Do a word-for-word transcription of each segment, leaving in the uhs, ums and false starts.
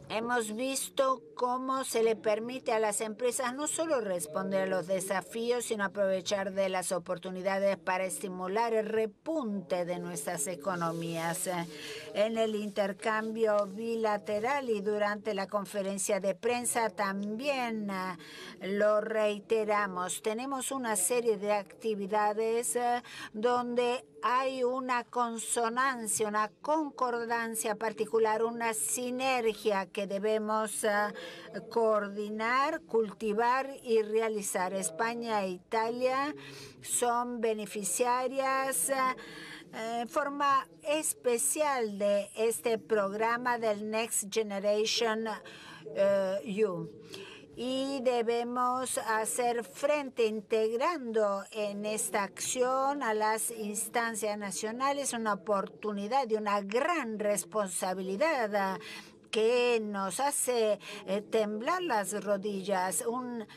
hemos visto cómo se le permite a las empresas no solo responder a los desafíos, sino aprovechar de las oportunidades para estimular el repunte de nuestras economías. En el intercambio bilateral y durante la conferencia de prensa también lo reiteramos. Tenemos una serie de actividades donde hay una consonancia, una concordancia particular, una sinergia que debemos uh, coordinar, cultivar y realizar. España e Italia son beneficiarias uh, en forma especial de este programa del Next Generation uh, U. Y debemos hacer frente integrando en esta acción a las instancias nacionales una oportunidad y una gran responsabilidad que nos hace eh, temblar las rodillas. Un,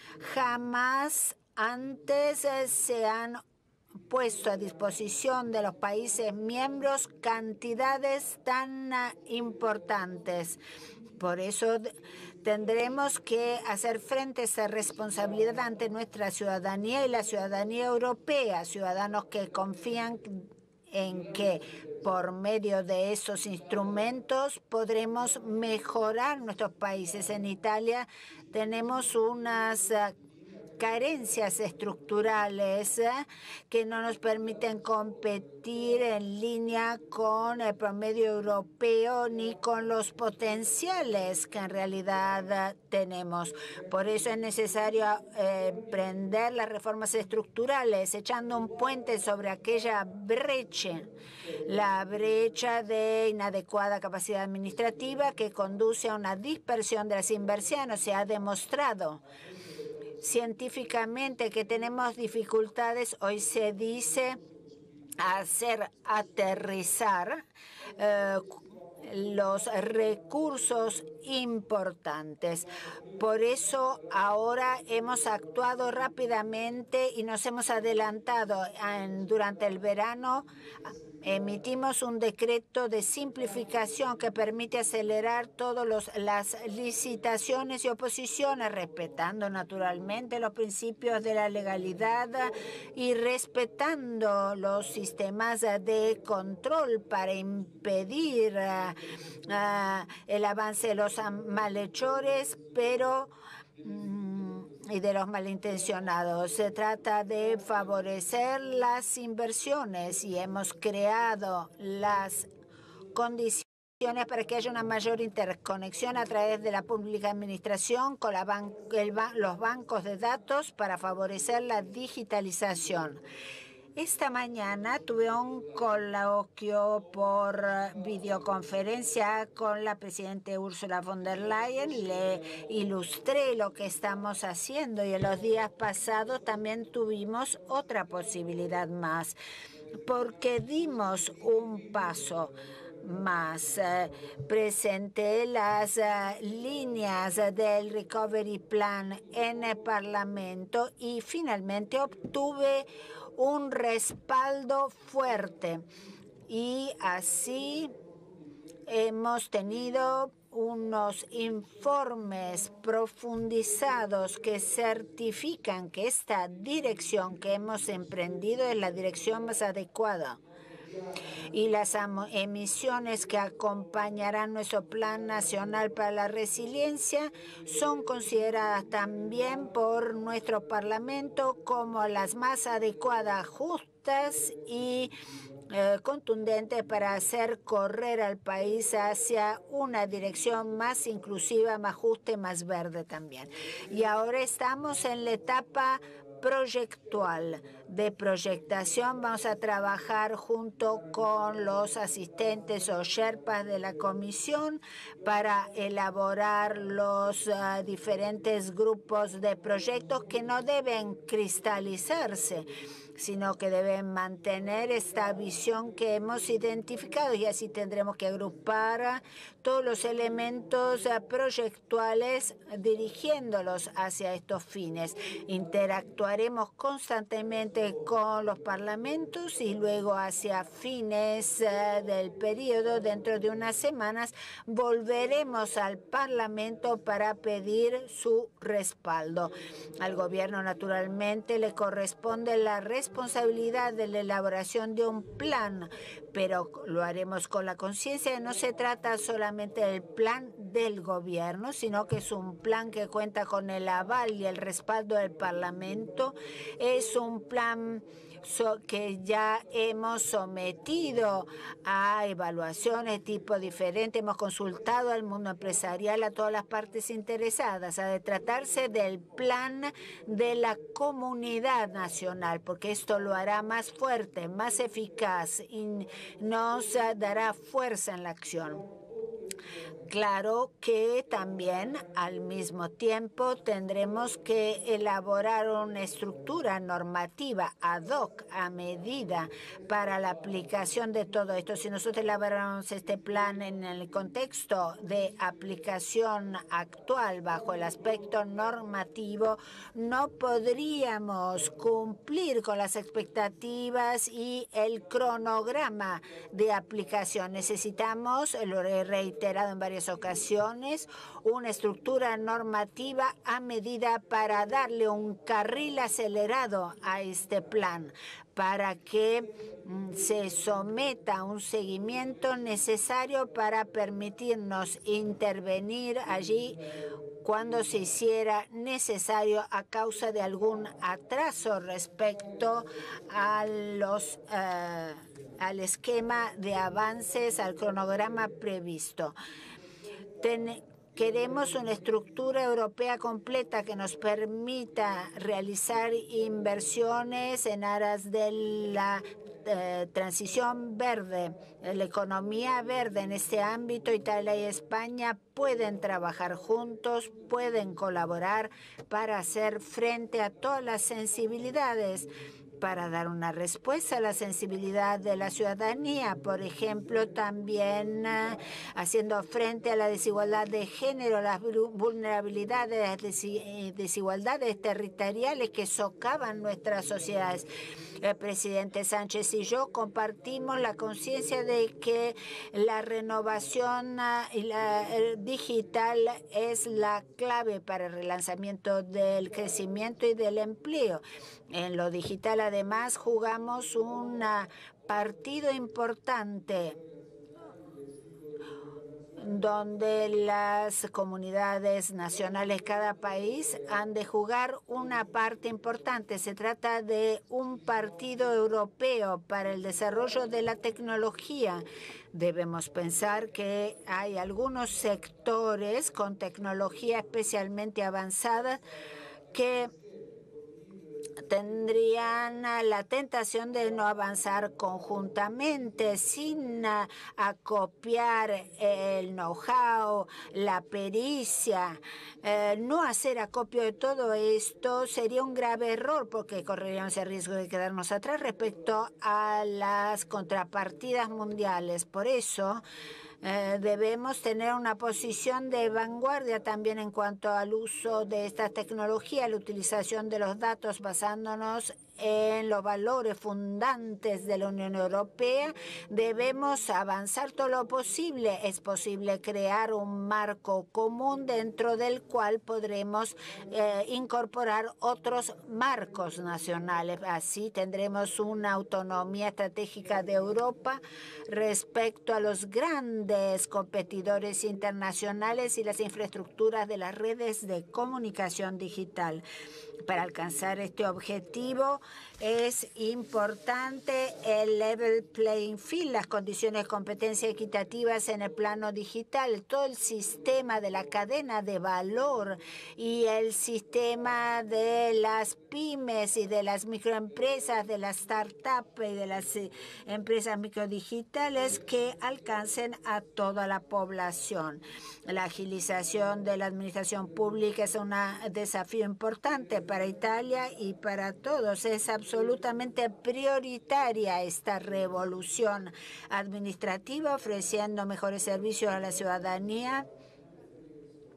jamás antes eh, se han puesto a disposición de los países miembros cantidades tan uh, importantes. Por eso tendremos que hacer frente a esa responsabilidad ante nuestra ciudadanía y la ciudadanía europea, ciudadanos que confían en que por medio de esos instrumentos podremos mejorar nuestros países. En Italia tenemos unas uh, carencias estructurales eh, que no nos permiten competir en línea con el promedio europeo ni con los potenciales que en realidad eh, tenemos. Por eso es necesario eh, emprender las reformas estructurales, echando un puente sobre aquella brecha, la brecha de inadecuada capacidad administrativa que conduce a una dispersión de las inversiones. Se ha demostrado científicamente que tenemos dificultades, hoy se dice, hacer aterrizar eh, los recursos importantes. Por eso ahora hemos actuado rápidamente y nos hemos adelantado. En, durante el verano emitimos un decreto de simplificación que permite acelerar todas las licitaciones y oposiciones, respetando naturalmente los principios de la legalidad y respetando los sistemas de control para impedir uh, uh, el avance de los malhechores, pero y de los malintencionados. Se trata de favorecer las inversiones y hemos creado las condiciones para que haya una mayor interconexión a través de la pública administración con la ban el ba los bancos de datos para favorecer la digitalización. Esta mañana tuve un coloquio por videoconferencia con la presidenta Ursula von der Leyen. Le ilustré lo que estamos haciendo y en los días pasados también tuvimos otra posibilidad más, porque dimos un paso más. Eh, presenté las uh, líneas del Recovery Plan en el Parlamento y finalmente obtuve un respaldo fuerte. Y así hemos tenido unos informes profundizados que certifican que esta dirección que hemos emprendido es la dirección más adecuada. Y las emisiones que acompañarán nuestro Plan Nacional para la Resiliencia son consideradas también por nuestro Parlamento como las más adecuadas, justas y eh, contundentes para hacer correr al país hacia una dirección más inclusiva, más justa y más verde también. Y ahora estamos en la etapa proyectual de proyectación. Vamos a trabajar junto con los asistentes o sherpas de la comisión para elaborar los uh, diferentes grupos de proyectos que no deben cristalizarse, sino que deben mantener esta visión que hemos identificado, y así tendremos que agrupar todos los elementos proyectuales dirigiéndolos hacia estos fines. Interactuaremos constantemente consulte con los parlamentos y luego hacia fines uh, del periodo, dentro de unas semanas, volveremos al Parlamento para pedir su respaldo. Al gobierno, naturalmente, le corresponde la responsabilidad de la elaboración de un plan, pero lo haremos con la conciencia de no se trata solamente del plan del gobierno, sino que es un plan que cuenta con el aval y el respaldo del Parlamento. Es un plan So, que ya hemos sometido a evaluaciones de tipo diferente, hemos consultado al mundo empresarial, a todas las partes interesadas. Ha de tratarse del plan de la comunidad nacional, porque esto lo hará más fuerte, más eficaz y nos dará fuerza en la acción. Claro que también al mismo tiempo tendremos que elaborar una estructura normativa ad hoc, a medida, para la aplicación de todo esto. Si nosotros elaboramos este plan en el contexto de aplicación actual bajo el aspecto normativo, no podríamos cumplir con las expectativas y el cronograma de aplicación. Necesitamos, lo he reiterado en varias ocasiones, una estructura normativa a medida para darle un carril acelerado a este plan, para que mm, se someta a un seguimiento necesario para permitirnos intervenir allí cuando se hiciera necesario a causa de algún atraso respecto a los, uh, al esquema de avances, al cronograma previsto. Ten Queremos una estructura europea completa que nos permita realizar inversiones en aras de la eh, transición verde, la economía verde. En este ámbito, Italia y España pueden trabajar juntos, pueden colaborar para hacer frente a todas las sensibilidades, para dar una respuesta a la sensibilidad de la ciudadanía, por ejemplo, también uh, haciendo frente a la desigualdad de género, las vulnerabilidades, las desigualdades territoriales que socavan nuestras sociedades. El presidente Sánchez y yo compartimos la conciencia de que la renovación uh, y la, uh, digital es la clave para el relanzamiento del crecimiento y del empleo. En lo digital, además, jugamos un partido importante donde las comunidades nacionales, cada país, han de jugar una parte importante. Se trata de un partido europeo para el desarrollo de la tecnología. Debemos pensar que hay algunos sectores con tecnología especialmente avanzada que tendrían la tentación de no avanzar conjuntamente, sin acopiar el know-how, la pericia. Eh, no hacer acopio de todo esto sería un grave error, porque correríamos el riesgo de quedarnos atrás respecto a las contrapartidas mundiales. Por eso, Eh, debemos tener una posición de vanguardia también en cuanto al uso de esta tecnología, la utilización de los datos basándonos en los valores fundantes de la Unión Europea. Debemos avanzar todo lo posible. Es posible crear un marco común dentro del cual podremos eh, incorporar otros marcos nacionales. Así tendremos una autonomía estratégica de Europa respecto a los grandes competidores internacionales y las infraestructuras de las redes de comunicación digital. Para alcanzar este objetivo es importante el level playing field, las condiciones de competencia equitativas en el plano digital, todo el sistema de la cadena de valor y el sistema de las pymes y de las microempresas, de las startups y de las eh, empresas microdigitales que alcancen a toda la población. La agilización de la administración pública es un desafío importante para Italia y para todos. Es absolutamente prioritaria esta revolución administrativa, ofreciendo mejores servicios a la ciudadanía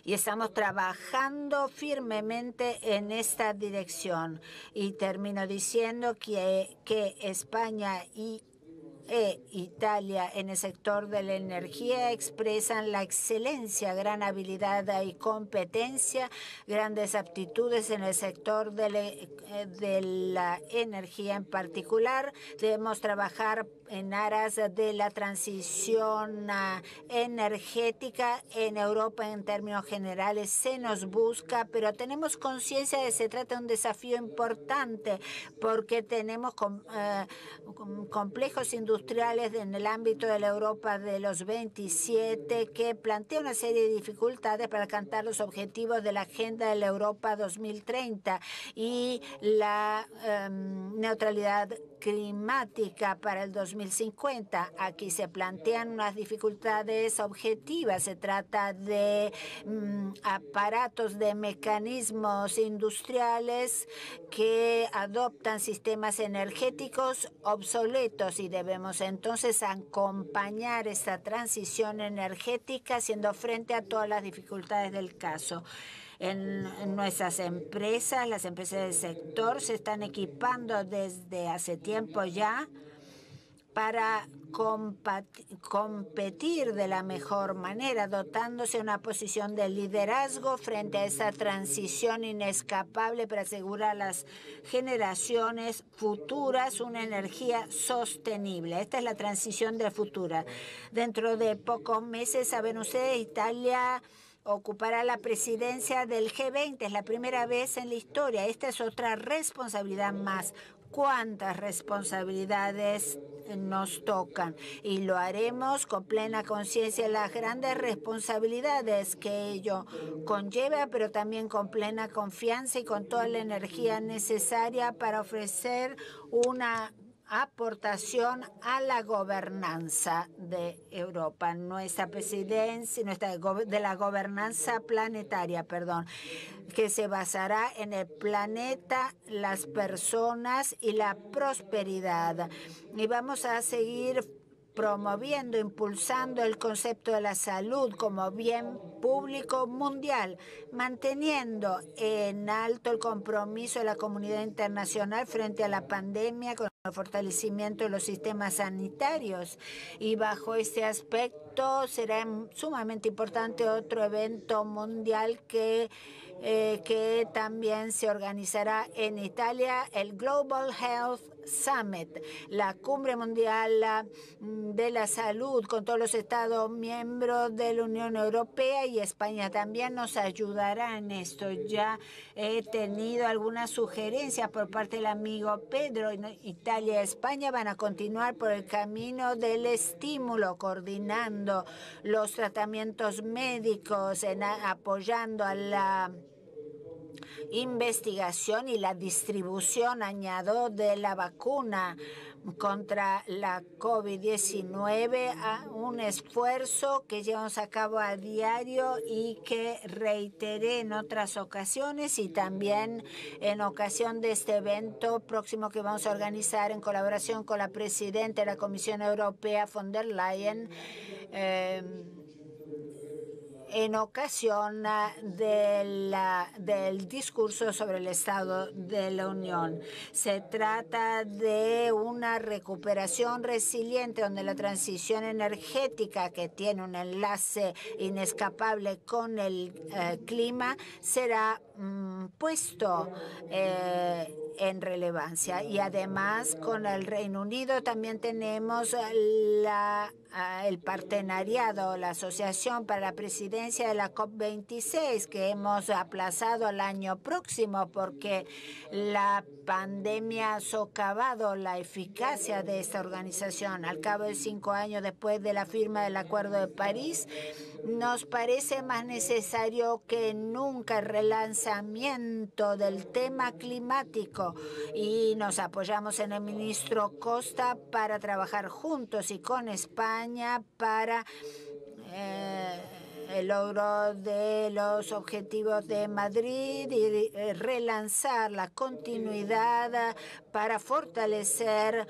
y estamos trabajando firmemente en esta dirección. Y termino diciendo que, que España y e Italia en el sector de la energía expresan la excelencia, gran habilidad y competencia, grandes aptitudes en el sector de la, de la energía en particular. Debemos trabajar en aras de la transición energética en Europa en términos generales. Se nos busca, pero tenemos conciencia de que se trata de un desafío importante porque tenemos com, eh, complejos industriales industriales en el ámbito de la Europa de los veintisiete que plantea una serie de dificultades para alcanzar los objetivos de la Agenda de la Europa dos mil treinta y la um, neutralidad climática para el dos mil cincuenta. Aquí se plantean unas dificultades objetivas. Se trata de um, aparatos, de mecanismos industriales que adoptan sistemas energéticos obsoletos y debemos entonces acompañar esta transición energética haciendo frente a todas las dificultades del caso. En, en nuestras empresas, las empresas del sector se están equipando desde hace tiempo ya para competir de la mejor manera, dotándose de una posición de liderazgo frente a esa transición inescapable para asegurar a las generaciones futuras una energía sostenible. Esta es la transición del futuro. Dentro de pocos meses, saben ustedes, Italia ocupará la presidencia del G veinte. Es la primera vez en la historia. Esta es otra responsabilidad más. ¿Cuántas responsabilidades nos tocan? Y lo haremos con plena conciencia de las grandes responsabilidades que ello conlleva, pero también con plena confianza y con toda la energía necesaria para ofrecer una aportación a la gobernanza de Europa, nuestra presidencia, nuestra de la gobernanza planetaria, perdón, que se basará en el planeta, las personas y la prosperidad. Y vamos a seguir promoviendo, impulsando el concepto de la salud como bien público mundial, manteniendo en alto el compromiso de la comunidad internacional frente a la pandemia con el fortalecimiento de los sistemas sanitarios. Y bajo este aspecto será sumamente importante otro evento mundial que Eh, que también se organizará en Italia, el Global Health Summit, la cumbre mundial de la salud con todos los estados miembros de la Unión Europea, y España también nos ayudará en esto. Ya he tenido algunas sugerencias por parte del amigo Pedro. Italia y España van a continuar por el camino del estímulo, coordinando los tratamientos médicos, en, apoyando a la investigación y la distribución, añado, de la vacuna contra la COVID diecinueve, a un esfuerzo que llevamos a cabo a diario y que reiteré en otras ocasiones y también en ocasión de este evento próximo que vamos a organizar en colaboración con la presidenta de la Comisión Europea, von der Leyen, eh, en ocasión de la, del discurso sobre el Estado de la Unión. Se trata de una recuperación resiliente donde la transición energética, que tiene un enlace inescapable con el eh, clima, será mm, puesto eh, en relevancia. Y además con el Reino Unido también tenemos la el partenariado, la Asociación para la Presidencia de la COP veintiséis, que hemos aplazado al año próximo porque la pandemia ha socavado la eficacia de esta organización. Al cabo de cinco años después de la firma del Acuerdo de París, nos parece más necesario que nunca el relanzamiento del tema climático, y nos apoyamos en el ministro Costa para trabajar juntos y con España para eh, el logro de los objetivos de Madrid y relanzar la continuidad para fortalecer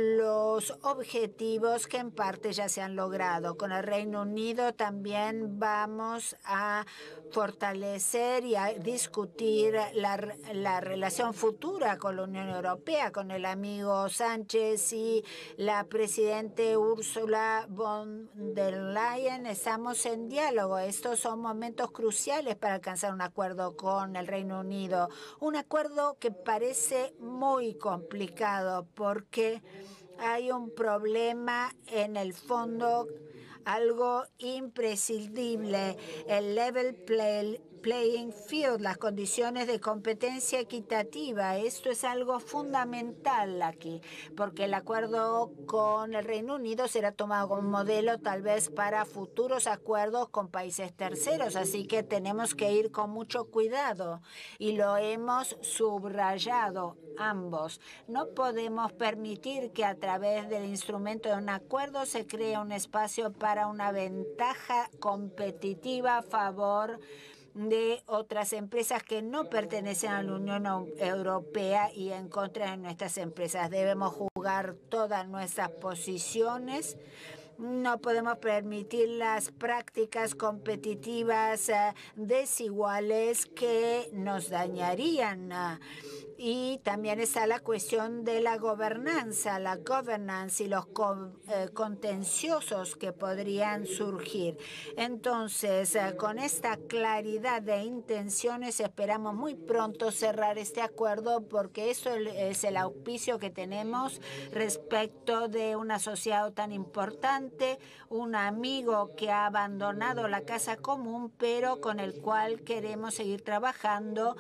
los objetivos que en parte ya se han logrado. Con el Reino Unido también vamos a fortalecer y a discutir la, la relación futura con la Unión Europea, con el amigo Sánchez y la presidenta Ursula von der Leyen. Estamos en diálogo. Estos son momentos cruciales para alcanzar un acuerdo con el Reino Unido. Un acuerdo que parece muy complicado porque hay un problema en el fondo, algo imprescindible, el level play, playing field, las condiciones de competencia equitativa. Esto es algo fundamental aquí, porque el acuerdo con el Reino Unido será tomado como modelo tal vez para futuros acuerdos con países terceros, así que tenemos que ir con mucho cuidado y lo hemos subrayado ambos. No podemos permitir que a través del instrumento de un acuerdo se cree un espacio para una ventaja competitiva a favor de otras empresas que no pertenecen a la Unión Europea y en contra de nuestras empresas. Debemos jugar todas nuestras posiciones. No podemos permitir las prácticas competitivas uh, desiguales que nos dañarían. Uh, y también está la cuestión de la gobernanza, la governance y los co eh, contenciosos que podrían surgir. Entonces, eh, con esta claridad de intenciones, esperamos muy pronto cerrar este acuerdo, porque eso es el auspicio que tenemos respecto de un asociado tan importante, un amigo que ha abandonado la casa común, pero con el cual queremos seguir trabajando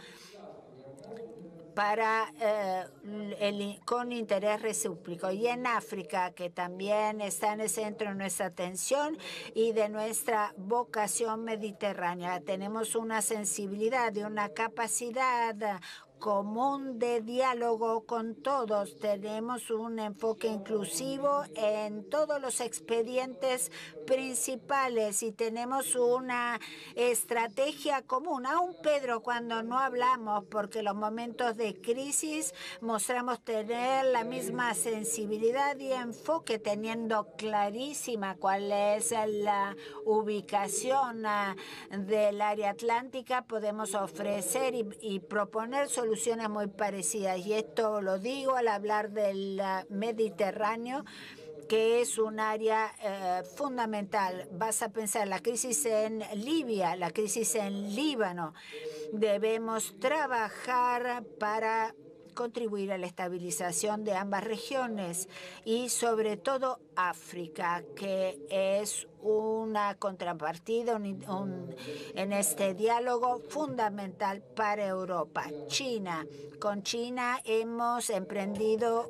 para eh, el, con interés recíproco. Y en África, que también está en el centro de nuestra atención y de nuestra vocación mediterránea, tenemos una sensibilidad y una capacidad común de diálogo con todos. Tenemos un enfoque inclusivo en todos los expedientes principales y tenemos una estrategia común. Aún, Pedro, cuando no hablamos, porque los momentos de crisis mostramos tener la misma sensibilidad y enfoque, teniendo clarísima cuál es la ubicación del área atlántica, podemos ofrecer y, y proponer soluciones muy parecidas. Y esto lo digo al hablar del Mediterráneo, que es un área eh, fundamental. Vas a pensar la crisis en Libia, la crisis en Líbano. Debemos trabajar para contribuir a la estabilización de ambas regiones y sobre todo África, que es una contrapartida un, un, en este diálogo fundamental para Europa. China. Con China hemos emprendido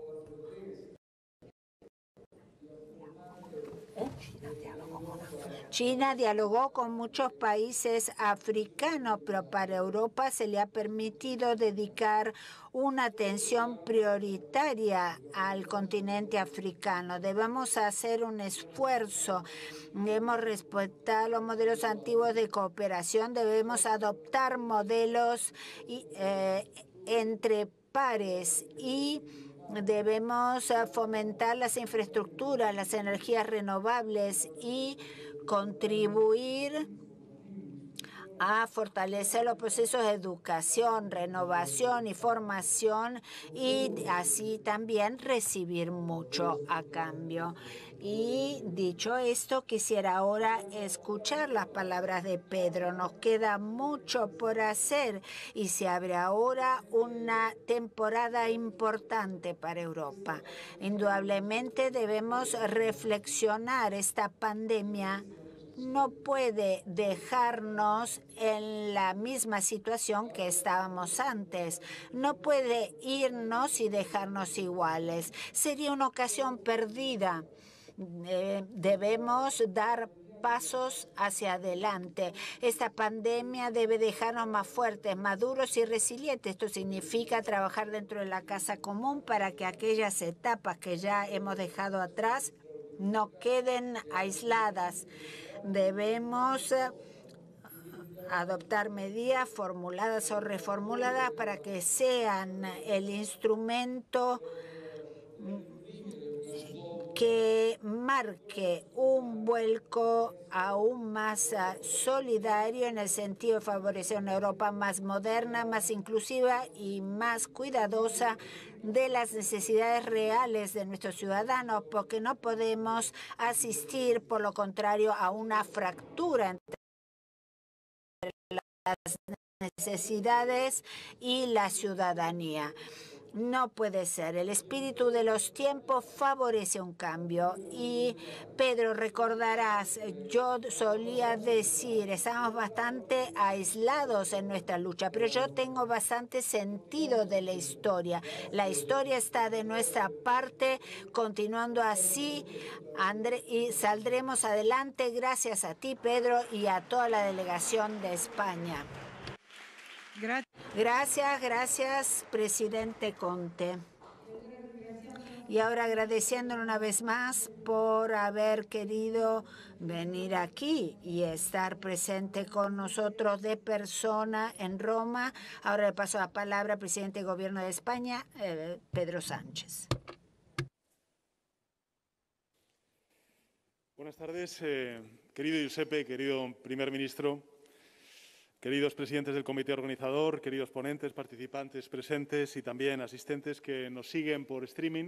China dialogó con muchos países africanos, pero para Europa se le ha permitido dedicar una atención prioritaria al continente africano. Debemos hacer un esfuerzo, debemos respetar los modelos antiguos de cooperación, debemos adoptar modelos y, eh, entre pares y debemos fomentar las infraestructuras, las energías renovables y contribuir a fortalecer los procesos de educación, renovación y formación y así también recibir mucho a cambio. Y dicho esto, quisiera ahora escuchar las palabras de Pedro. Nos queda mucho por hacer y se abre ahora una temporada importante para Europa. Indudablemente debemos reflexionar. Esta pandemia no puede dejarnos en la misma situación que estábamos antes. No puede irnos y dejarnos iguales. Sería una ocasión perdida. Eh, debemos dar pasos hacia adelante. Esta pandemia debe dejarnos más fuertes, maduros y resilientes. Esto significa trabajar dentro de la casa común para que aquellas etapas que ya hemos dejado atrás no queden aisladas. Debemos adoptar medidas formuladas o reformuladas para que sean el instrumento que marque un vuelco aún más solidario en el sentido de favorecer una Europa más moderna, más inclusiva y más cuidadosa de las necesidades reales de nuestros ciudadanos, porque no podemos asistir, por lo contrario, a una fractura entre las necesidades y la ciudadanía. No puede ser. El espíritu de los tiempos favorece un cambio. Y, Pedro, recordarás, yo solía decir, estamos bastante aislados en nuestra lucha, pero yo tengo bastante sentido de la historia. La historia está de nuestra parte, continuando así, André, y saldremos adelante gracias a ti, Pedro, y a toda la delegación de España. Gracias, gracias, presidente Conte. Y ahora agradeciéndole una vez más por haber querido venir aquí y estar presente con nosotros de persona en Roma. Ahora le paso la palabra al presidente del Gobierno de España, eh, Pedro Sánchez. Buenas tardes, eh, querido Giuseppe, querido primer ministro. Queridos presidentes del comité organizador, queridos ponentes, participantes presentes y también asistentes que nos siguen por streaming.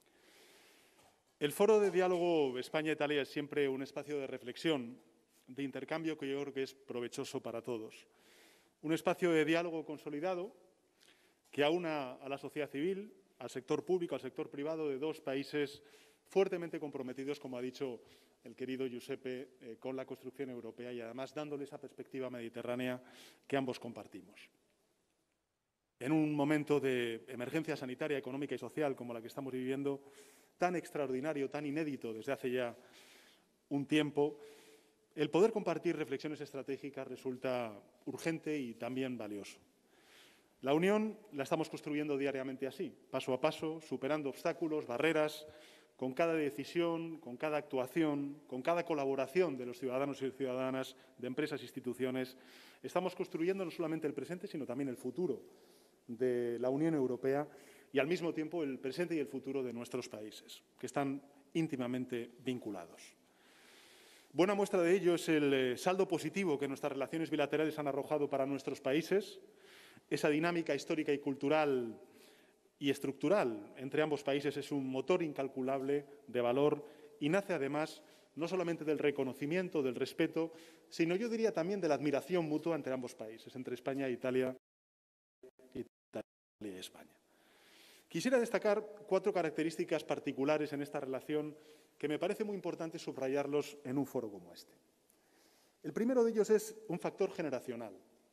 El Foro de Diálogo España-Italia es siempre un espacio de reflexión, de intercambio que yo creo que es provechoso para todos. Un espacio de diálogo consolidado que aúna a la sociedad civil, al sector público, al sector privado de dos países fuertemente comprometidos, como ha dicho el querido Giuseppe, eh, con la construcción europea y además dándole esa perspectiva mediterránea que ambos compartimos. En un momento de emergencia sanitaria, económica y social como la que estamos viviendo, tan extraordinario, tan inédito desde hace ya un tiempo, el poder compartir reflexiones estratégicas resulta urgente y también valioso. La Unión la estamos construyendo diariamente así, paso a paso, superando obstáculos, barreras, con cada decisión, con cada actuación, con cada colaboración de los ciudadanos y ciudadanas, de empresas e instituciones, estamos construyendo no solamente el presente, sino también el futuro de la Unión Europea y, al mismo tiempo, el presente y el futuro de nuestros países, que están íntimamente vinculados. Buena muestra de ello es el saldo positivo que nuestras relaciones bilaterales han arrojado para nuestros países, esa dinámica histórica y cultural y estructural entre ambos países es un motor incalculable de valor y nace, además, no solamente del reconocimiento, del respeto, sino, yo diría, también de la admiración mutua entre ambos países, entre España e Italia, Italia y España. Quisiera destacar cuatro características particulares en esta relación que me parece muy importante subrayarlos en un foro como este. El primero de ellos es un factor generacional.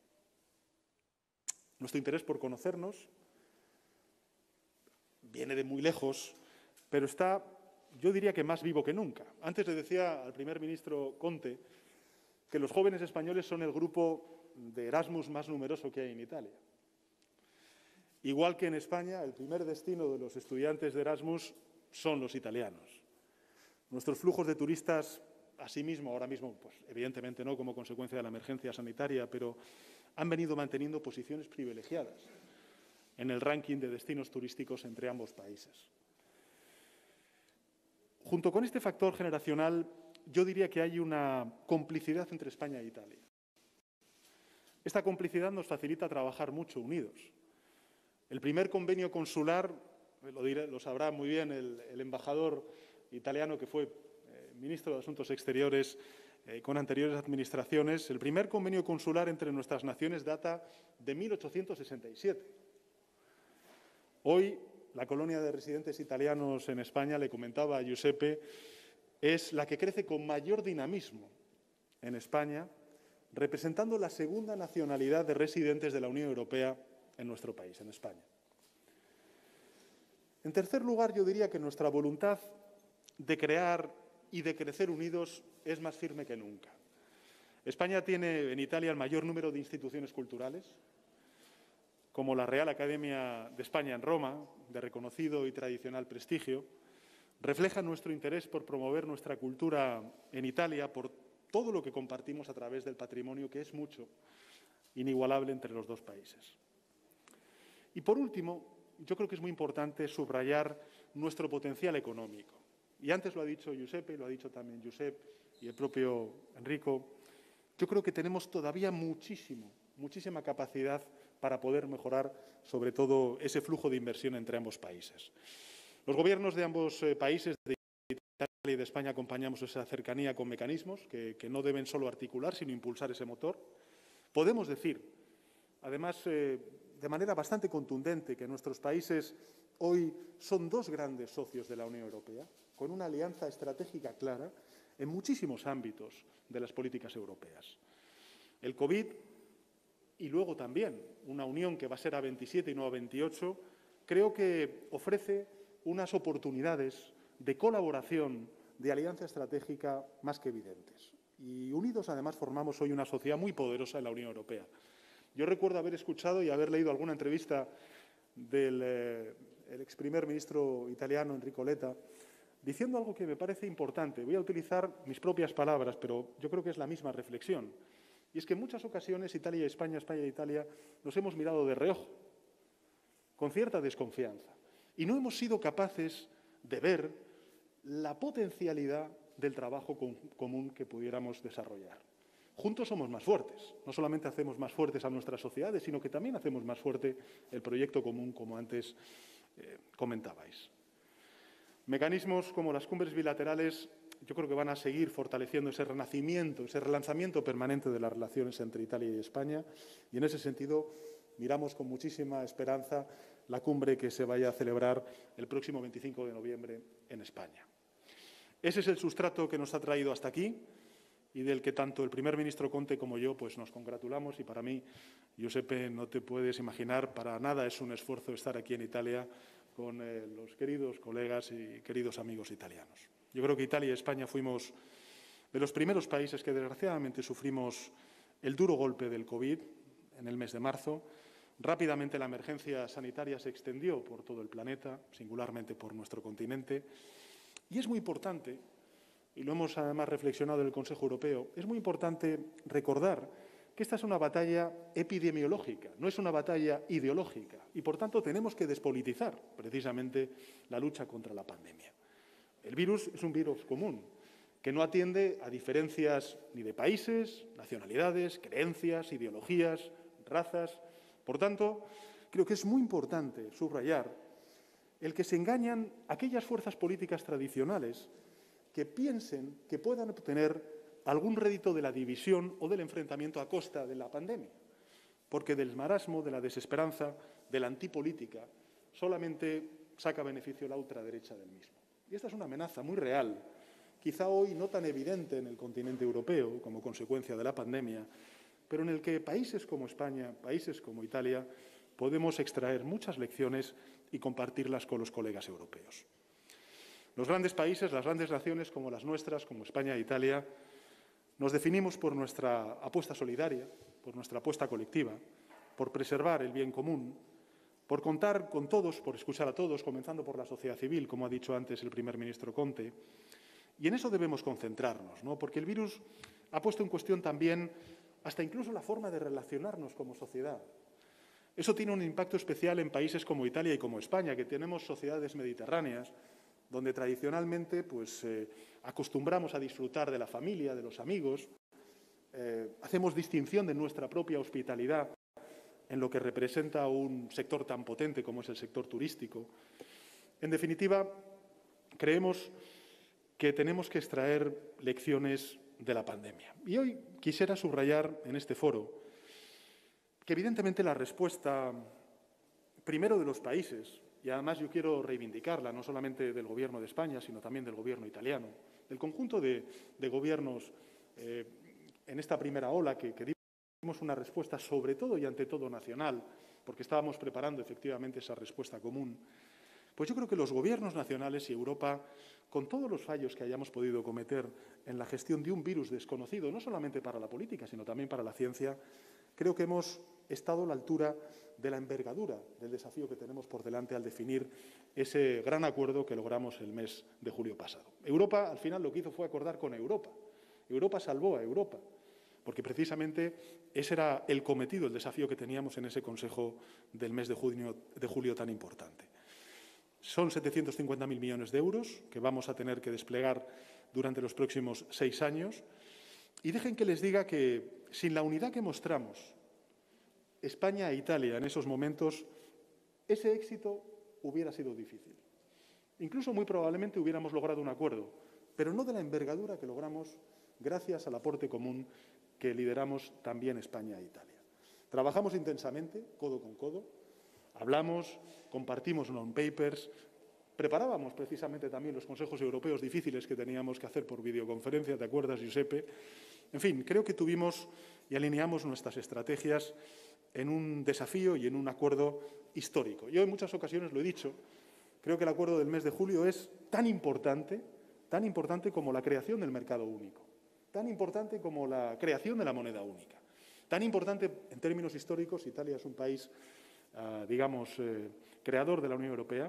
Nuestro interés por conocernos viene de muy lejos, pero está, yo diría que más vivo que nunca. Antes le decía al primer ministro Conte que los jóvenes españoles son el grupo de Erasmus más numeroso que hay en Italia. Igual que en España, el primer destino de los estudiantes de Erasmus son los italianos. Nuestros flujos de turistas, asimismo, ahora mismo, pues, evidentemente no como consecuencia de la emergencia sanitaria, pero han venido manteniendo posiciones privilegiadas en el ranking de destinos turísticos entre ambos países. Junto con este factor generacional, yo diría que hay una complicidad entre España e Italia. Esta complicidad nos facilita trabajar mucho unidos. El primer convenio consular, lo, diré, lo sabrá muy bien el, el embajador italiano que fue eh, ministro de Asuntos Exteriores eh, con anteriores administraciones, el primer convenio consular entre nuestras naciones data de mil ochocientos sesenta y siete. Hoy, la colonia de residentes italianos en España, le comentaba a Giuseppe, es la que crece con mayor dinamismo en España, representando la segunda nacionalidad de residentes de la Unión Europea en nuestro país, en España. En tercer lugar, yo diría que nuestra voluntad de crear y de crecer unidos es más firme que nunca. España tiene en Italia el mayor número de instituciones culturales, como la Real Academia de España en Roma, de reconocido y tradicional prestigio, refleja nuestro interés por promover nuestra cultura en Italia, por todo lo que compartimos a través del patrimonio, que es mucho, inigualable entre los dos países. Y por último, yo creo que es muy importante subrayar nuestro potencial económico. Y antes lo ha dicho Giuseppe, lo ha dicho también Josep y el propio Enrico. Yo creo que tenemos todavía muchísimo, muchísima capacidad para poder mejorar, sobre todo, ese flujo de inversión entre ambos países. Los gobiernos de ambos eh, países, de Italia y de España, acompañamos esa cercanía con mecanismos que, que no deben solo articular, sino impulsar ese motor. Podemos decir, además, eh, de manera bastante contundente, que nuestros países hoy son dos grandes socios de la Unión Europea, con una alianza estratégica clara en muchísimos ámbitos de las políticas europeas. El COVID y luego también una unión que va a ser a veintisiete y no a veintiocho, creo que ofrece unas oportunidades de colaboración, de alianza estratégica más que evidentes. Y unidos, además, formamos hoy una sociedad muy poderosa en la Unión Europea. Yo recuerdo haber escuchado y haber leído alguna entrevista del eh, el ex primer ministro italiano, Enrico Letta, diciendo algo que me parece importante. Voy a utilizar mis propias palabras, pero yo creo que es la misma reflexión. Y es que en muchas ocasiones Italia y España, España e Italia, nos hemos mirado de reojo, con cierta desconfianza. Y no hemos sido capaces de ver la potencialidad del trabajo común que pudiéramos desarrollar. Juntos somos más fuertes. No solamente hacemos más fuertes a nuestras sociedades, sino que también hacemos más fuerte el proyecto común, como antes eh, comentabais. Mecanismos como las cumbres bilaterales yo creo que van a seguir fortaleciendo ese renacimiento, ese relanzamiento permanente de las relaciones entre Italia y España, y en ese sentido miramos con muchísima esperanza la cumbre que se vaya a celebrar el próximo veinticinco de noviembre en España. Ese es el sustrato que nos ha traído hasta aquí y del que tanto el primer ministro Conte como yo pues, nos congratulamos, y para mí, Giuseppe, no te puedes imaginar, para nada es un esfuerzo estar aquí en Italia con eh, los queridos colegas y queridos amigos italianos. Yo creo que Italia y España fuimos de los primeros países que desgraciadamente sufrimos el duro golpe del COVID en el mes de marzo. Rápidamente la emergencia sanitaria se extendió por todo el planeta, singularmente por nuestro continente. Y es muy importante, y lo hemos además reflexionado en el Consejo Europeo, es muy importante recordar que esta es una batalla epidemiológica, no es una batalla ideológica, y por tanto tenemos que despolitizar precisamente la lucha contra la pandemia. El virus es un virus común, que no atiende a diferencias ni de países, nacionalidades, creencias, ideologías, razas. Por tanto, creo que es muy importante subrayar el que se engañan aquellas fuerzas políticas tradicionales que piensen que puedan obtener algún rédito de la división o del enfrentamiento a costa de la pandemia, porque del marasmo, de la desesperanza, de la antipolítica, solamente saca beneficio la ultraderecha del mismo. Y esta es una amenaza muy real, quizá hoy no tan evidente en el continente europeo como consecuencia de la pandemia, pero en el que países como España, países como Italia, podemos extraer muchas lecciones y compartirlas con los colegas europeos. Los grandes países, las grandes naciones como las nuestras, como España e Italia, nos definimos por nuestra apuesta solidaria, por nuestra apuesta colectiva, por preservar el bien común, por contar con todos, por escuchar a todos, comenzando por la sociedad civil, como ha dicho antes el primer ministro Conte. Y en eso debemos concentrarnos, ¿no? Porque el virus ha puesto en cuestión también hasta incluso la forma de relacionarnos como sociedad. Eso tiene un impacto especial en países como Italia y como España, que tenemos sociedades mediterráneas, donde tradicionalmente pues, eh, acostumbramos a disfrutar de la familia, de los amigos, eh, hacemos distinción de nuestra propia hospitalidad en lo que representa un sector tan potente como es el sector turístico. En definitiva, creemos que tenemos que extraer lecciones de la pandemia. Y hoy quisiera subrayar en este foro que evidentemente la respuesta, primero de los países, y además yo quiero reivindicarla, no solamente del Gobierno de España, sino también del Gobierno italiano, del conjunto de, de gobiernos eh, en esta primera ola, que, que dimos una respuesta sobre todo y ante todo nacional, porque estábamos preparando efectivamente esa respuesta común. Pues yo creo que los gobiernos nacionales y Europa, con todos los fallos que hayamos podido cometer en la gestión de un virus desconocido, no solamente para la política, sino también para la ciencia, creo que hemos estado a la altura de la envergadura del desafío que tenemos por delante al definir ese gran acuerdo que logramos el mes de julio pasado. Europa, al final, lo que hizo fue acordar con Europa Europa salvó a Europa, porque precisamente ese era el cometido, el desafío que teníamos en ese Consejo del mes de junio, de julio tan importante. Son setecientos cincuenta mil millones de euros que vamos a tener que desplegar durante los próximos seis años. Y dejen que les diga que sin la unidad que mostramos España e Italia en esos momentos, ese éxito hubiera sido difícil. Incluso muy probablemente hubiéramos logrado un acuerdo, pero no de la envergadura que logramos gracias al aporte común que lideramos también España e Italia. Trabajamos intensamente, codo con codo, hablamos, compartimos non-papers, preparábamos precisamente también los consejos europeos difíciles que teníamos que hacer por videoconferencia, ¿te acuerdas, Giuseppe? En fin, creo que tuvimos y alineamos nuestras estrategias en un desafío y en un acuerdo histórico. Yo en muchas ocasiones lo he dicho, creo que el acuerdo del mes de julio es tan importante, tan importante como la creación del mercado único, tan importante como la creación de la moneda única, tan importante en términos históricos. Italia es un país, uh, digamos, eh, creador de la Unión Europea.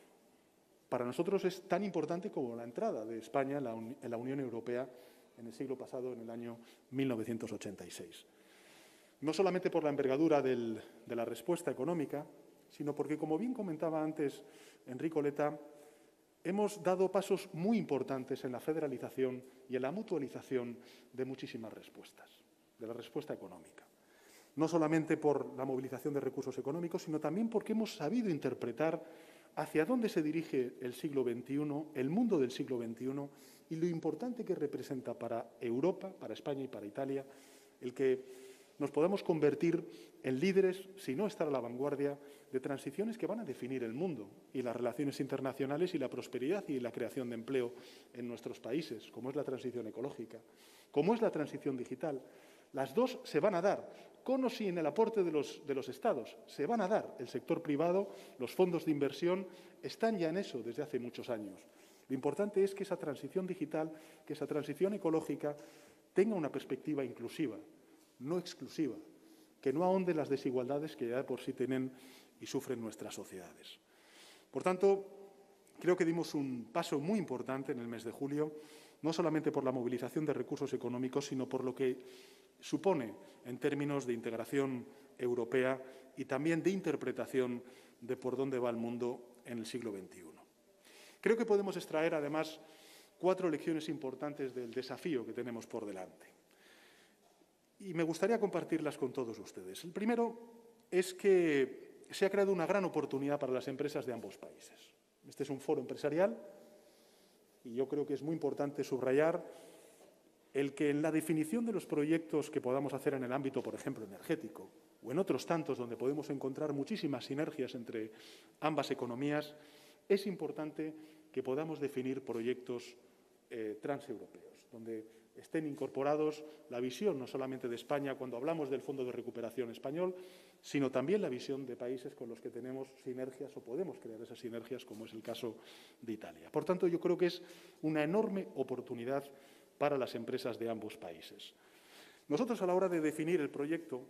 Para nosotros es tan importante como la entrada de España en la, en la Unión Europea en el siglo pasado, en el año mil novecientos ochenta y seis. No solamente por la envergadura del, de la respuesta económica, sino porque, como bien comentaba antes Enrico Letta, hemos dado pasos muy importantes en la federalización y en la mutualización de muchísimas respuestas, de la respuesta económica. No solamente por la movilización de recursos económicos, sino también porque hemos sabido interpretar hacia dónde se dirige el siglo veintiuno, el mundo del siglo veintiuno, y lo importante que representa para Europa, para España y para Italia, el que nos podamos convertir en líderes, si no estar a la vanguardia, de transiciones que van a definir el mundo y las relaciones internacionales y la prosperidad y la creación de empleo en nuestros países, como es la transición ecológica, como es la transición digital. Las dos se van a dar, con o sin el aporte de los, de los Estados, se van a dar. El sector privado, los fondos de inversión están ya en eso desde hace muchos años. Lo importante es que esa transición digital, que esa transición ecológica tenga una perspectiva inclusiva, no exclusiva, que no ahonde las desigualdades que ya de por sí tienen y sufren nuestras sociedades. Por tanto, creo que dimos un paso muy importante en el mes de julio, no solamente por la movilización de recursos económicos, sino por lo que supone en términos de integración europea y también de interpretación de por dónde va el mundo en el siglo veintiuno. Creo que podemos extraer, además, cuatro lecciones importantes del desafío que tenemos por delante. Y me gustaría compartirlas con todos ustedes. El primero es que se ha creado una gran oportunidad para las empresas de ambos países. Este es un foro empresarial y yo creo que es muy importante subrayar el que en la definición de los proyectos que podamos hacer en el ámbito, por ejemplo, energético, o en otros tantos donde podemos encontrar muchísimas sinergias entre ambas economías, es importante que podamos definir proyectos eh, transeuropeos, donde estén incorporados la visión no solamente de España cuando hablamos del Fondo de Recuperación español, sino también la visión de países con los que tenemos sinergias o podemos crear esas sinergias, como es el caso de Italia. Por tanto, yo creo que es una enorme oportunidad para las empresas de ambos países. Nosotros, a la hora de definir el proyecto,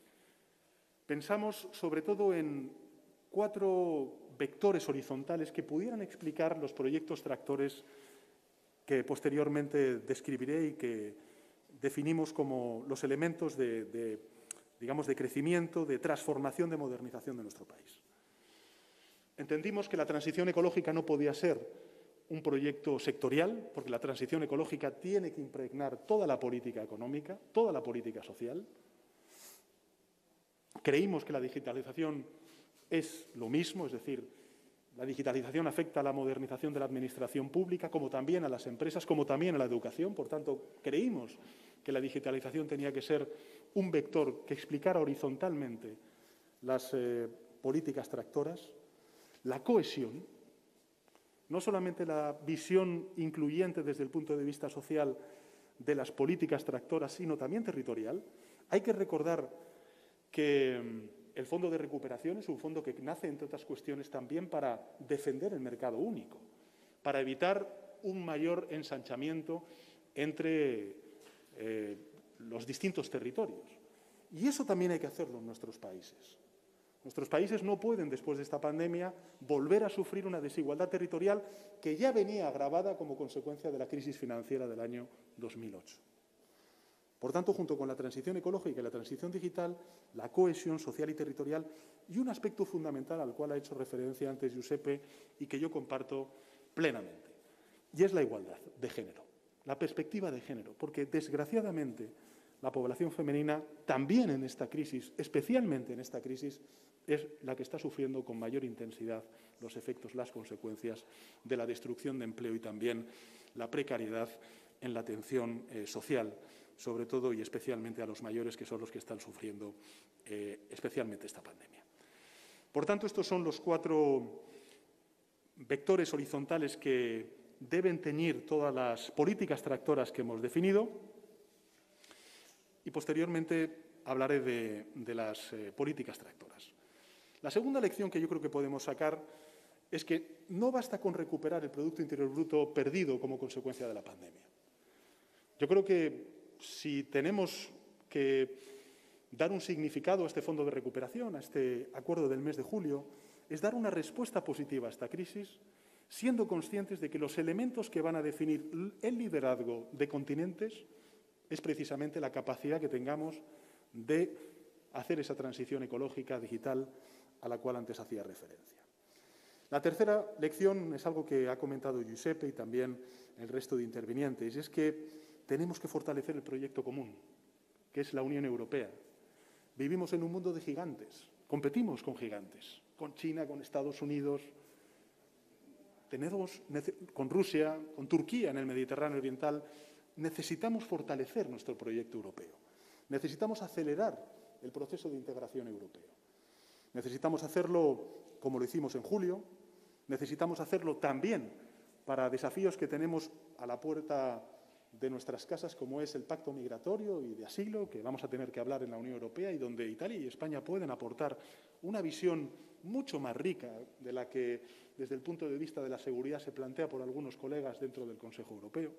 pensamos sobre todo en cuatro vectores horizontales que pudieran explicar los proyectos tractores que posteriormente describiré y que definimos como los elementos de, de, digamos, de crecimiento, de transformación, de modernización de nuestro país. Entendimos que la transición ecológica no podía ser un proyecto sectorial, porque la transición ecológica tiene que impregnar toda la política económica, toda la política social. Creímos que la digitalización es lo mismo, es decir, la digitalización afecta a la modernización de la administración pública, como también a las empresas, como también a la educación. Por tanto, creímos que la digitalización tenía que ser un vector que explicara horizontalmente las eh, políticas tractoras, la cohesión, no solamente la visión incluyente desde el punto de vista social de las políticas tractoras, sino también territorial. Hay que recordar que el Fondo de Recuperación es un fondo que nace, entre otras cuestiones, también para defender el mercado único, para evitar un mayor ensanchamiento entre eh, los distintos territorios. Y eso también hay que hacerlo en nuestros países. Nuestros países no pueden, después de esta pandemia, volver a sufrir una desigualdad territorial que ya venía agravada como consecuencia de la crisis financiera del año dos mil ocho. Por tanto, junto con la transición ecológica y la transición digital, la cohesión social y territorial y un aspecto fundamental al cual ha hecho referencia antes Giuseppe y que yo comparto plenamente, y es la igualdad de género, la perspectiva de género, porque desgraciadamente la población femenina también en esta crisis, especialmente en esta crisis, es la que está sufriendo con mayor intensidad los efectos, las consecuencias de la destrucción de empleo y también la precariedad en la atención eh, social, sobre todo y especialmente a los mayores, que son los que están sufriendo eh, especialmente esta pandemia. Por tanto, estos son los cuatro vectores horizontales que deben teñir todas las políticas tractoras que hemos definido y, posteriormente, hablaré de, de las eh, políticas tractoras. La segunda lección que yo creo que podemos sacar es que no basta con recuperar el Producto Interior Bruto perdido como consecuencia de la pandemia. Yo creo que si tenemos que dar un significado a este fondo de recuperación, a este acuerdo del mes de julio, es dar una respuesta positiva a esta crisis, siendo conscientes de que los elementos que van a definir el liderazgo de continentes es precisamente la capacidad que tengamos de hacer esa transición ecológica, digital, a la cual antes hacía referencia. La tercera lección es algo que ha comentado Giuseppe y también el resto de intervinientes, y es que tenemos que fortalecer el proyecto común, que es la Unión Europea. Vivimos en un mundo de gigantes, competimos con gigantes, con China, con Estados Unidos, tenemos, con Rusia, con Turquía en el Mediterráneo Oriental. Necesitamos fortalecer nuestro proyecto europeo. Necesitamos acelerar el proceso de integración europeo. Necesitamos hacerlo como lo hicimos en julio. Necesitamos hacerlo también para desafíos que tenemos a la puerta de nuestras casas, como es el pacto migratorio y de asilo, que vamos a tener que hablar en la Unión Europea y donde Italia y España pueden aportar una visión mucho más rica de la que, desde el punto de vista de la seguridad, se plantea por algunos colegas dentro del Consejo Europeo.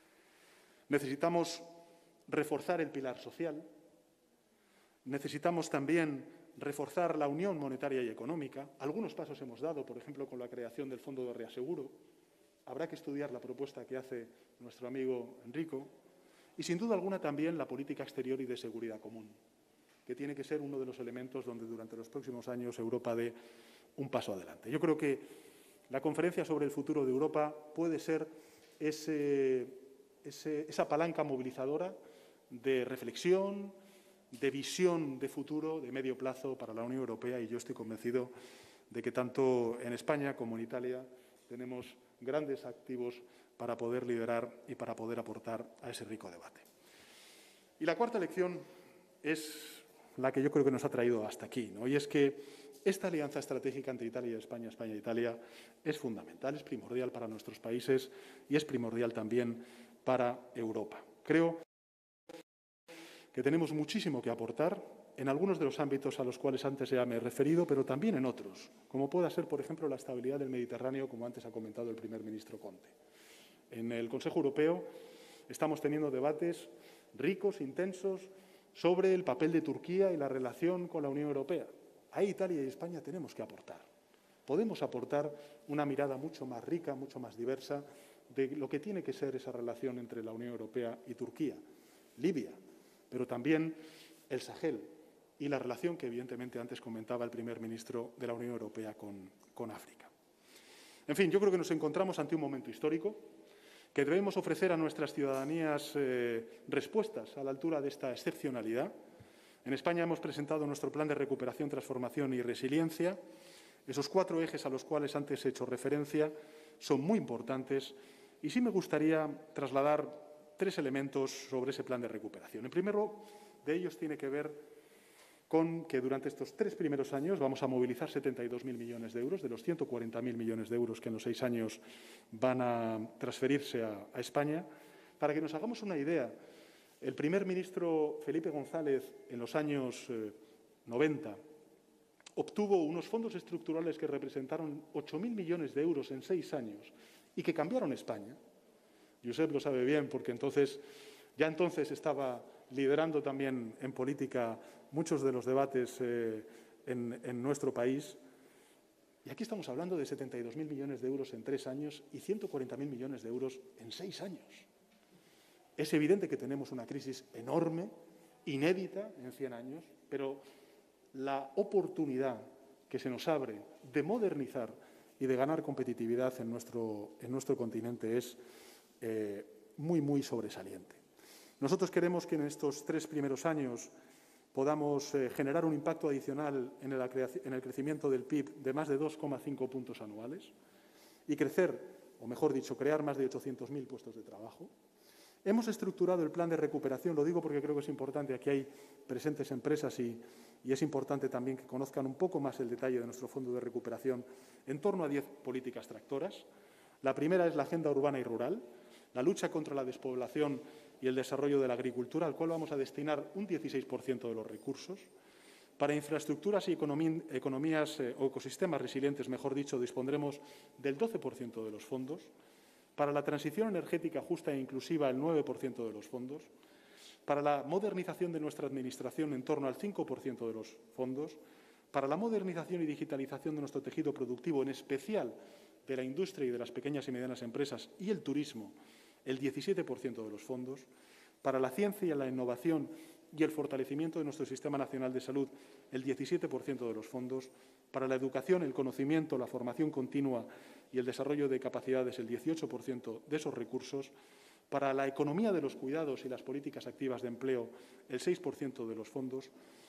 Necesitamos reforzar el pilar social. Necesitamos también reforzar la unión monetaria y económica. Algunos pasos hemos dado, por ejemplo, con la creación del Fondo de Reaseguro. Habrá que estudiar la propuesta que hace nuestro amigo Enrico y, sin duda alguna, también la política exterior y de seguridad común, que tiene que ser uno de los elementos donde durante los próximos años Europa dé un paso adelante. Yo creo que la conferencia sobre el futuro de Europa puede ser ese, ese, esa palanca movilizadora de reflexión, de visión de futuro, de medio plazo para la Unión Europea, y yo estoy convencido de que tanto en España como en Italia tenemos grandes activos para poder liderar y para poder aportar a ese rico debate. Y la cuarta lección es la que yo creo que nos ha traído hasta aquí, ¿no? Y es que esta alianza estratégica entre Italia y España, España e Italia, es fundamental, es primordial para nuestros países y es primordial también para Europa. Creo que tenemos muchísimo que aportar en algunos de los ámbitos a los cuales antes ya me he referido, pero también en otros, como pueda ser, por ejemplo, la estabilidad del Mediterráneo, como antes ha comentado el primer ministro Conte. En el Consejo Europeo estamos teniendo debates ricos, intensos, sobre el papel de Turquía y la relación con la Unión Europea. Ahí Italia y España tenemos que aportar. Podemos aportar una mirada mucho más rica, mucho más diversa de lo que tiene que ser esa relación entre la Unión Europea y Turquía, Libia, pero también el Sahel y la relación que, evidentemente, antes comentaba el primer ministro de la Unión Europea con, con África. En fin, yo creo que nos encontramos ante un momento histórico, que debemos ofrecer a nuestras ciudadanías eh, respuestas a la altura de esta excepcionalidad. En España hemos presentado nuestro plan de recuperación, transformación y resiliencia. Esos cuatro ejes a los cuales antes he hecho referencia son muy importantes y sí me gustaría trasladar tres elementos sobre ese plan de recuperación. El primero de ellos tiene que ver con que durante estos tres primeros años vamos a movilizar setenta y dos mil millones de euros, de los ciento cuarenta mil millones de euros que en los seis años van a transferirse a, a España. Para que nos hagamos una idea, el primer ministro Felipe González, en los años eh, noventa, obtuvo unos fondos estructurales que representaron ocho mil millones de euros en seis años y que cambiaron España. Josep lo sabe bien, porque entonces, ya entonces estaba liderando también en política muchos de los debates eh, en, en nuestro país. Y aquí estamos hablando de setenta y dos mil millones de euros en tres años y ciento cuarenta mil millones de euros en seis años. Es evidente que tenemos una crisis enorme, inédita en cien años, pero la oportunidad que se nos abre de modernizar y de ganar competitividad en nuestro, en nuestro continente es eh, muy, muy sobresaliente. Nosotros queremos que en estos tres primeros años podamos eh, generar un impacto adicional en el, en el crecimiento del P I B de más de dos coma cinco puntos anuales y crecer, o mejor dicho, crear más de ochocientos mil puestos de trabajo. Hemos estructurado el plan de recuperación, lo digo porque creo que es importante, aquí hay presentes empresas y, y es importante también que conozcan un poco más el detalle de nuestro fondo de recuperación en torno a diez políticas tractoras. La primera es la agenda urbana y rural, la lucha contra la despoblación y el desarrollo de la agricultura, al cual vamos a destinar un dieciséis por ciento de los recursos. Para infraestructuras y economías eh, o ecosistemas resilientes, mejor dicho, dispondremos del doce por ciento de los fondos. Para la transición energética justa e inclusiva, el nueve por ciento de los fondos. Para la modernización de nuestra Administración, en torno al cinco por ciento de los fondos. Para la modernización y digitalización de nuestro tejido productivo, en especial de la industria y de las pequeñas y medianas empresas y el turismo, el diecisiete por ciento de los fondos. Para la ciencia y la innovación y el fortalecimiento de nuestro Sistema Nacional de Salud, el diecisiete por ciento de los fondos. Para la educación, el conocimiento, la formación continua y el desarrollo de capacidades, el dieciocho por ciento de esos recursos. Para la economía de los cuidados y las políticas activas de empleo, el seis por ciento de los fondos.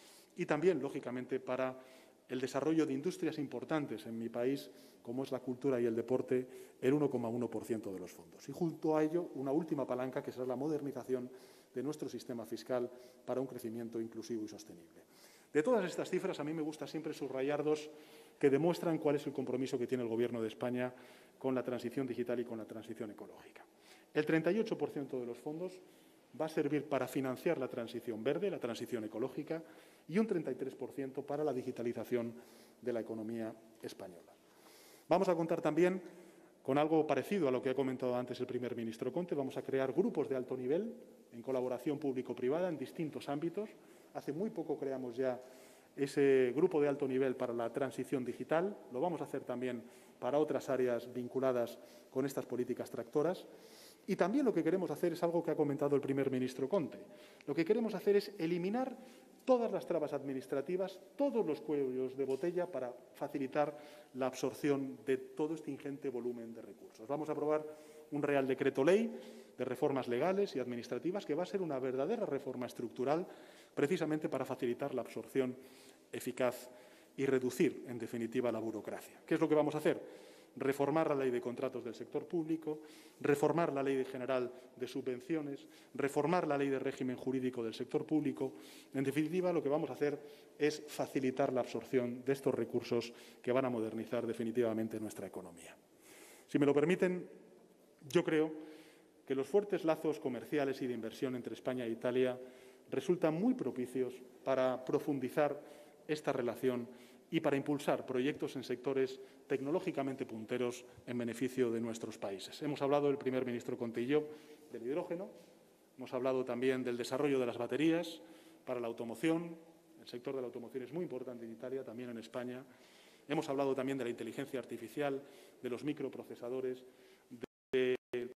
Y también, lógicamente, para el desarrollo de industrias importantes en mi país, como es la cultura y el deporte, el uno coma uno por ciento de los fondos. Y junto a ello, una última palanca, que será la modernización de nuestro sistema fiscal para un crecimiento inclusivo y sostenible. De todas estas cifras, a mí me gusta siempre subrayar dos que demuestran cuál es el compromiso que tiene el Gobierno de España con la transición digital y con la transición ecológica. El treinta y ocho por ciento de los fondos va a servir para financiar la transición verde, la transición ecológica, y un treinta y tres por ciento para la digitalización de la economía española. Vamos a contar también con algo parecido a lo que ha comentado antes el primer ministro Conte. Vamos a crear grupos de alto nivel en colaboración público-privada en distintos ámbitos. Hace muy poco creamos ya ese grupo de alto nivel para la transición digital. Lo vamos a hacer también para otras áreas vinculadas con estas políticas tractoras. Y también lo que queremos hacer es algo que ha comentado el primer ministro Conte. Lo que queremos hacer es eliminar todas las trabas administrativas, todos los cuellos de botella para facilitar la absorción de todo este ingente volumen de recursos. Vamos a aprobar un Real Decreto Ley de reformas legales y administrativas que va a ser una verdadera reforma estructural precisamente para facilitar la absorción eficaz y reducir, en definitiva, la burocracia. ¿Qué es lo que vamos a hacer? Reformar la Ley de Contratos del Sector Público, reformar la Ley General de Subvenciones, reformar la Ley de Régimen Jurídico del Sector Público. En definitiva, lo que vamos a hacer es facilitar la absorción de estos recursos que van a modernizar definitivamente nuestra economía. Si me lo permiten, yo creo que los fuertes lazos comerciales y de inversión entre España e Italia resultan muy propicios para profundizar esta relación y para impulsar proyectos en sectores tecnológicamente punteros en beneficio de nuestros países. Hemos hablado, el primer ministro Conte y yo, del hidrógeno, hemos hablado también del desarrollo de las baterías para la automoción. El sector de la automoción es muy importante en Italia, también en España. Hemos hablado también de la inteligencia artificial, de los microprocesadores, de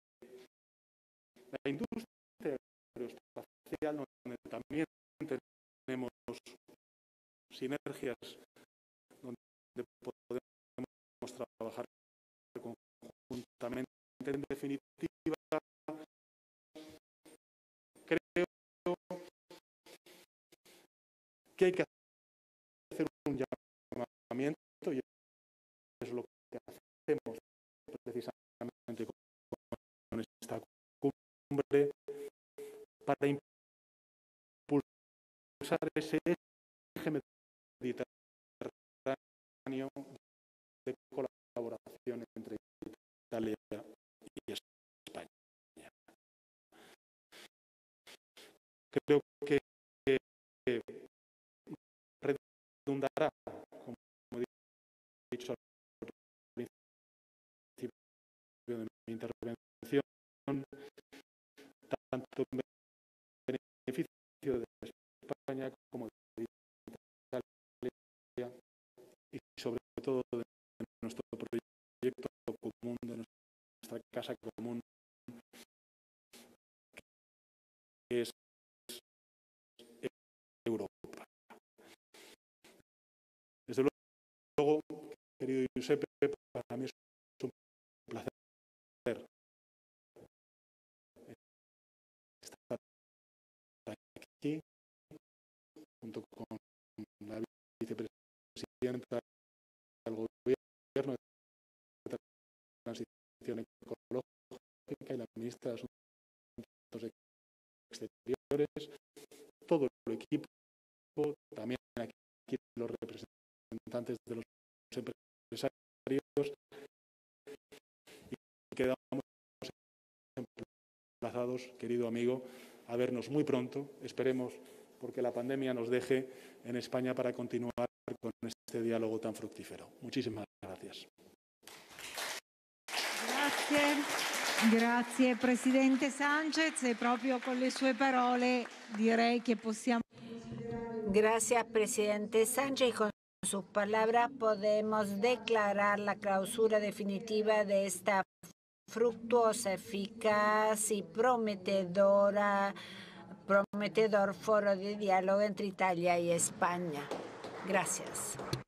la industria aeroespacial, donde también tenemos sinergias donde podemos trabajar conjuntamente. En definitiva, creo que hay que hacer un llamamiento, y es lo que hacemos precisamente con esta cumbre, para impulsar ese eje mediterráneo de colaboración entre Italia y España. Creo que redundará, como he dicho al principio de mi intervención, tanto en beneficio de España como de Italia y sobre todo de nuestro proyecto común, de nuestra casa común, es Europa. Desde luego, querido Giuseppe, para mí es un placer estar aquí junto con la vicepresidenta del Gobierno de Transición Ecológica y la ministra de Asuntos Exteriores, todo el equipo, también aquí los representantes de los empresarios, y quedamos emplazados, querido amigo, a vernos muy pronto, esperemos, porque la pandemia nos deje en España para continuar con este diálogo tan fructífero. Muchísimas gracias. Grazie, grazie Presidente Sánchez, e proprio con le sue parole direi che possiamo... Gracias, Presidente Sánchez. Y con sus palabras podemos declarar la clausura definitiva de esta fructuosa, eficaz y prometedora, prometedor foro de diálogo entre Italia y España. Gracias.